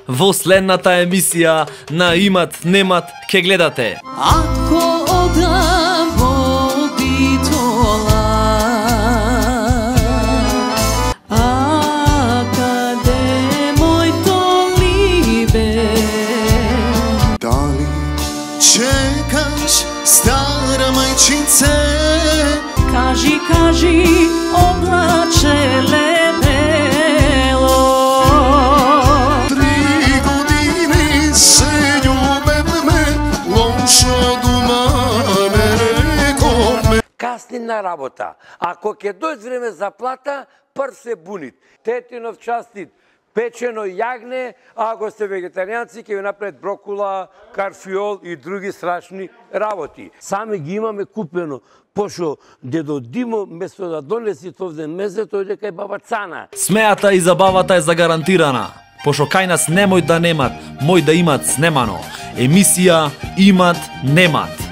во следната емисија на Имат Немат ке гледате. Ако одам во Битола, а каде мојто либе? Дали чекаш, стара мајчинце? Кажи, кажи, облаче лебело. 3 години се љубевме, лошо дума не рекоме. Касни на работа. Ако ќе дојде време за плата, прв се бунит. Тетинов частит печено јагне, а ако сте вегетаријанци, ќе ви направат брокула, карфиол и други страшни работи. Сами ги имаме купено, пошо дедо Димо, место да донеси овде мезето, оде кај баба Цана. Смејата и забавата е загарантирана, пошо кај нас немој да немат, мој да имат снемано. Емисија Имат Немат.